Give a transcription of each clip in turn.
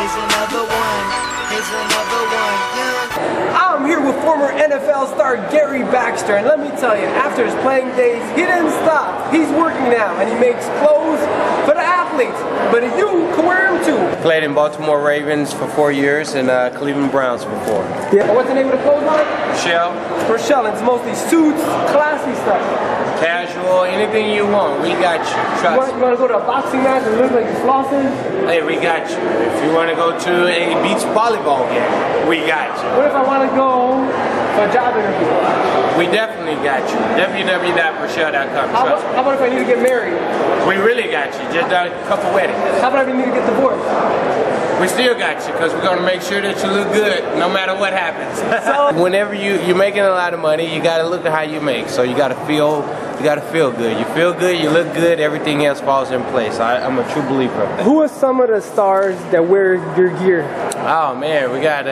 Here's another one. Here's another one. Yeah. I'm here with former NFL star Gary Baxter, and let me tell you, after his playing days, he didn't stop. He's working now, and he makes clothes for the athletes, but you can wear them too. Played in Baltimore Ravens for 4 years and Cleveland Browns for 4. Yeah. What's the name of the clothes line? Perchelle. Perchelle. It's mostly suits, classy stuff. Casual, anything you want, we got you. Trust. You want to go to a boxing match and look like you're flossing? Hey, we got you. If you want to go to a beach volleyball game, we got you. What if I want to go for a job interview? We definitely got you. www.perchelle.com. How about if I need to get married? We really got you. Just done a couple weddings. How about if I need to get divorced? We still got you, because we're going to make sure that you look good no matter what happens. So, whenever you're making a lot of money, you got to look at how you make. So you got to feel good. You feel good, you look good, everything else falls in place. I'm a true believer of that. Who are some of the stars that wear your gear? Oh man, we got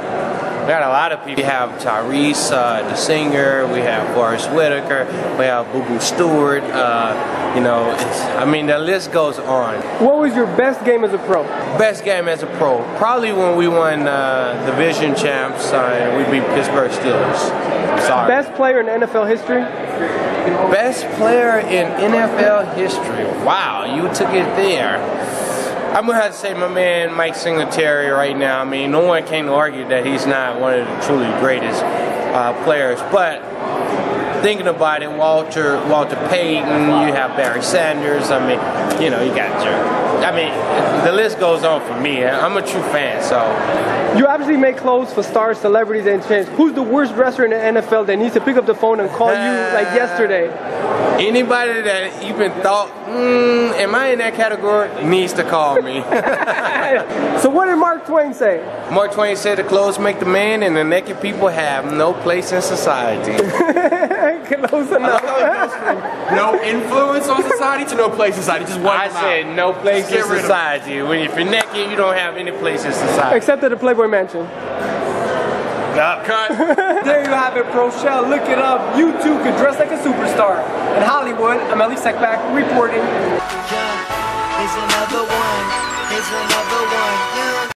a lot of people. We have Tyrese, the singer. We have Forrest Whitaker. We have Boo Boo Stewart. You know, I mean, the list goes on. What was your best game as a pro? Best game as a pro? Probably when we won division champs and we beat Pittsburgh Steelers. Sorry. Best player in NFL history? Best player in NFL history. Wow, you took it there. I'm going to have to say my man Mike Singletary right now. I mean, no one can argue that he's not one of the truly greatest players. But thinking about it, Walter Payton, you have Barry Sanders. I mean, you know, you got the list goes on for me. I'm a true fan, so. You obviously make clothes for stars, celebrities, and champs. Who's the worst wrestler in the NFL that needs to pick up the phone and call you like yesterday? Anybody that even thought, am I in that category, needs to call me. So what did Mark Twain say? Mark Twain said the clothes make the man and the naked people have no place in society. Close enough. No influence on society to no place in society. Just one. I said no place in society. If you're naked, you don't have any place in society. Except at the Playboy Mansion. Cut. There you have it, Perchelle. Look it up. You too could dress like a superstar. In Hollywood, I'm Elie Seckbach reporting. Yeah. Here's another one. Here's another one. Yeah.